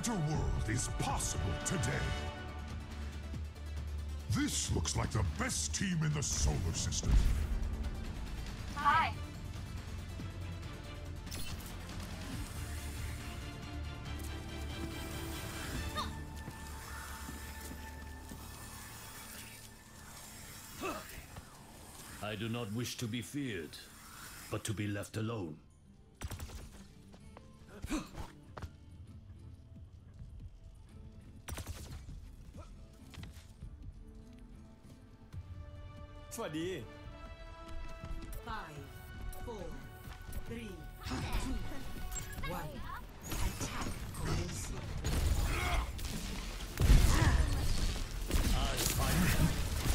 better world is possible today. This looks like the best team in the solar system. Hi. I do not wish to be feared, but to be left alone. Five, four, three, two, one. Attack commencing. I'll find them.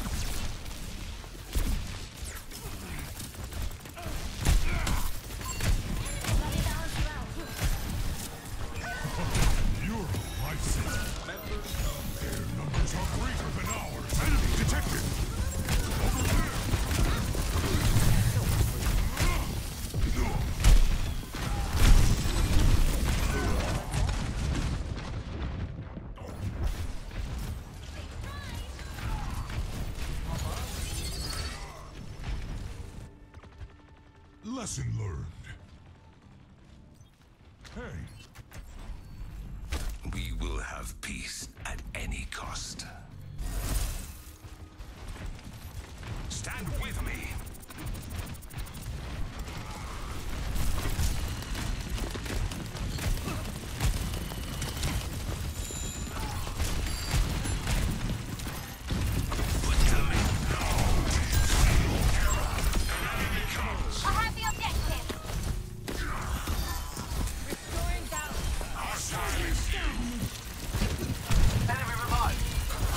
You're a lifesaver. Their numbers are greater than ours. Enemy detected. Over there. Lesson learned. Hey. We will have peace at any cost. Stand with me! I have the objective. Restoring balance. Enemy revived!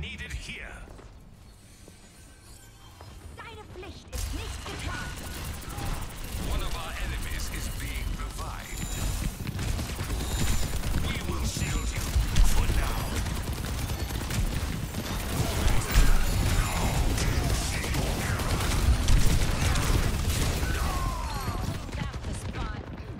needed here. Deine Pflicht ist nicht getan. One of our enemies is being revived. We will shield you for now. That's the spot.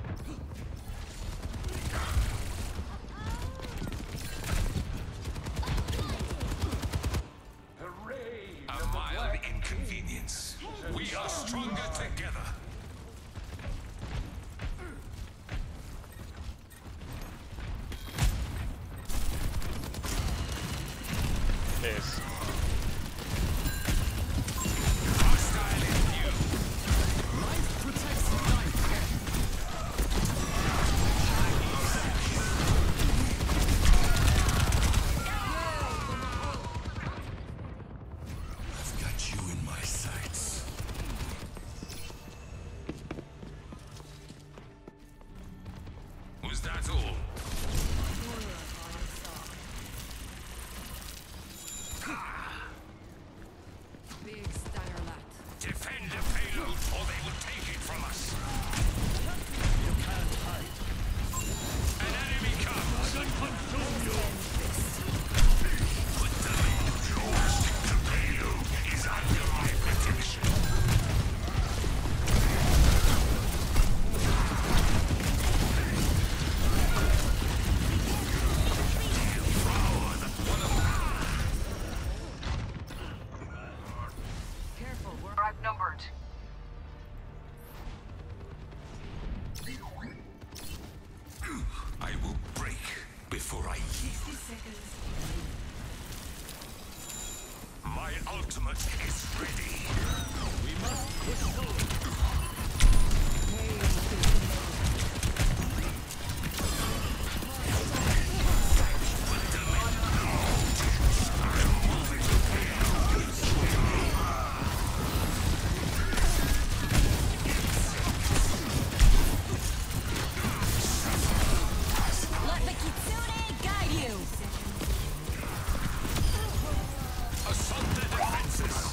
A mild inconvenience. We are stronger together. This. Hostile in view. Life protects life. I've got you in my sights. Was that all? Big Steyerlat. Defend the payload or they will take it from us. You can't hide. An enemy comes. I can consume you. Put them in. The payload is under my protection. Careful, we're outnumbered. I will break before I yield. Seconds. My ultimate is ready. We must push forward. Let the Kitsune guide you. Assault the defenses.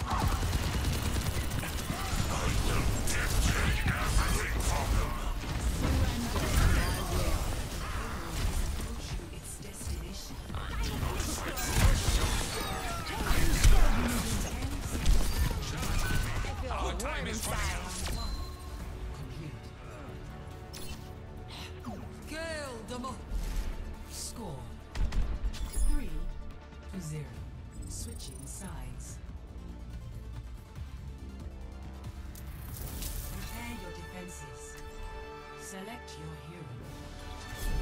Everything from them. Its destination. Our time is running out. Gale Demo. Score 3-0. Switching sides. Prepare your defenses. Select your hero.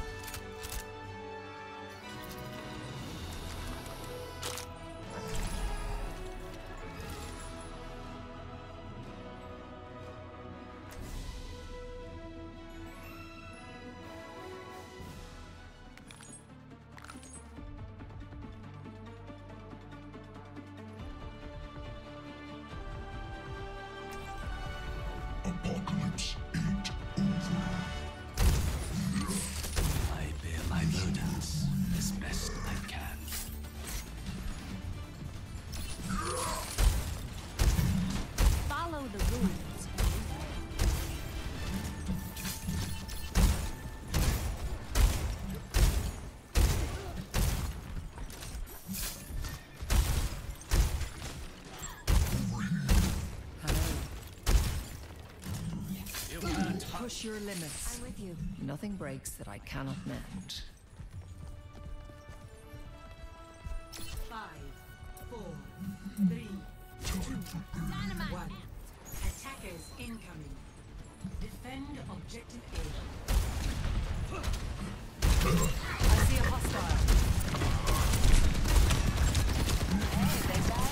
Apocalypse ain't over. I bear my burdens as best I can. Follow the rules. You can't hide. Push your limits. I'm with you. Nothing breaks that I cannot mend. 5, 4, 3, 2, 1. Attackers incoming. Defend objective A. I see a hostile. Hey, big guy.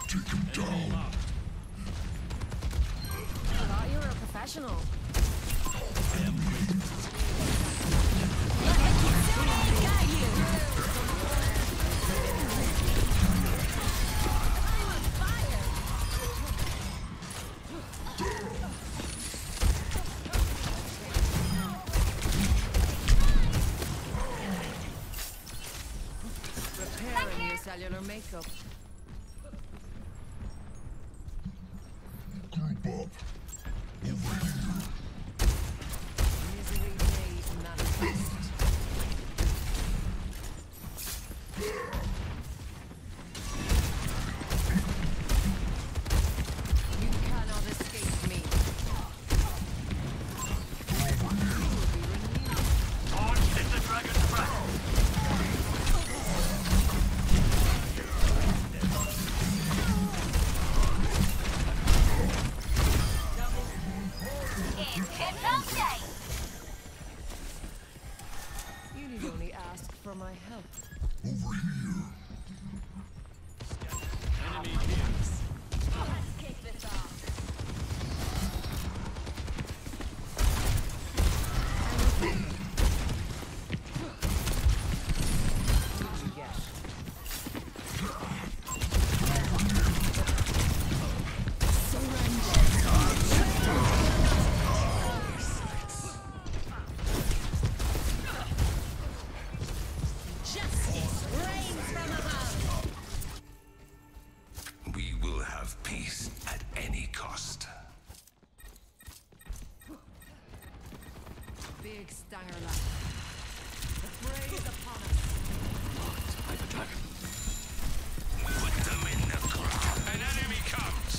Take him down. I thought you were a professional. Let the Kitsune guide you. I'm on fire. Repairing your cellular makeup. Group up. Over here. Misery made manifest. You cannot escape me. You will be renewed. Launched in the dragon's breath. You need only ask for my help. Over here. Enemy here. Let's kick this off. What did you get? Justice reigns from above. We will have peace at any cost. Big stanger lad. The fray is upon us. Put them in the ground. An enemy comes.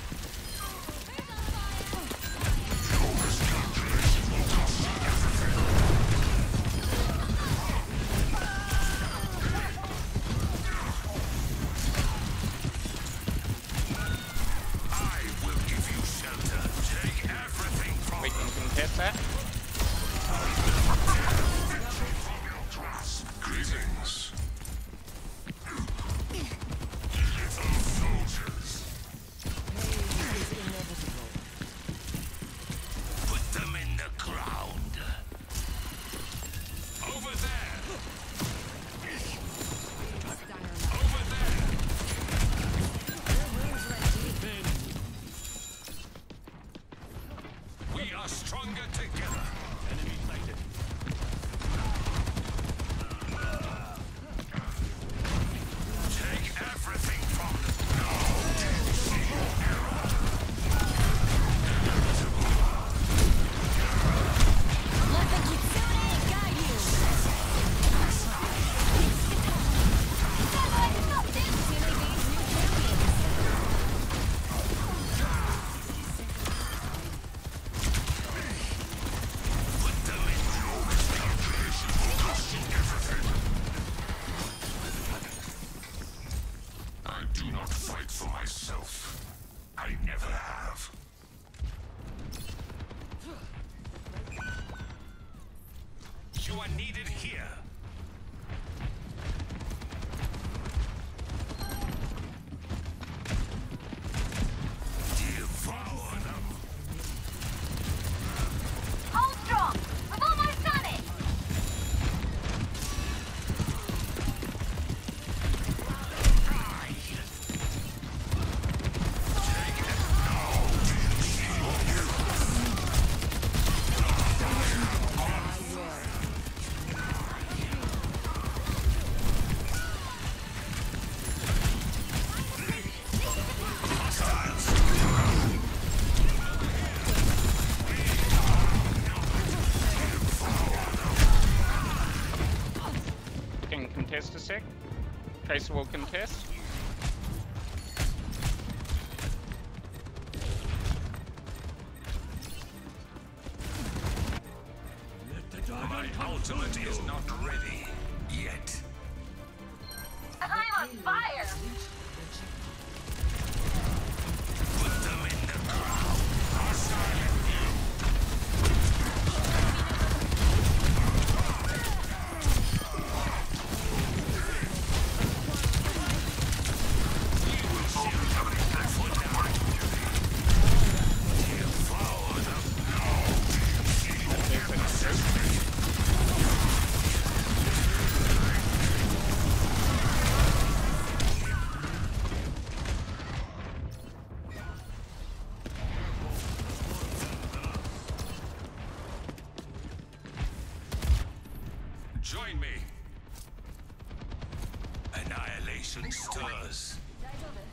I will give you shelter. Take everything from We can contest that. Greetings. little soldiers. Pain is inevitable. Put them in the ground. Over there. Stanger lad. Over there. Your wounds ready. We are stronger together. Enemy sighted. Take everything from them. Let the Kitsune guide you. Kitsune gains new champions. Put them in. I do not fight for myself. I never have. You are needed here. Devour them. Hold strong. We've almost done it. Can contest a sec. Tracer will contest. My ultimate is not ready yet. I'm on fire. Put them in the ground. Hostile view. We will shield them. Join me. Annihilation stirs. 大丈夫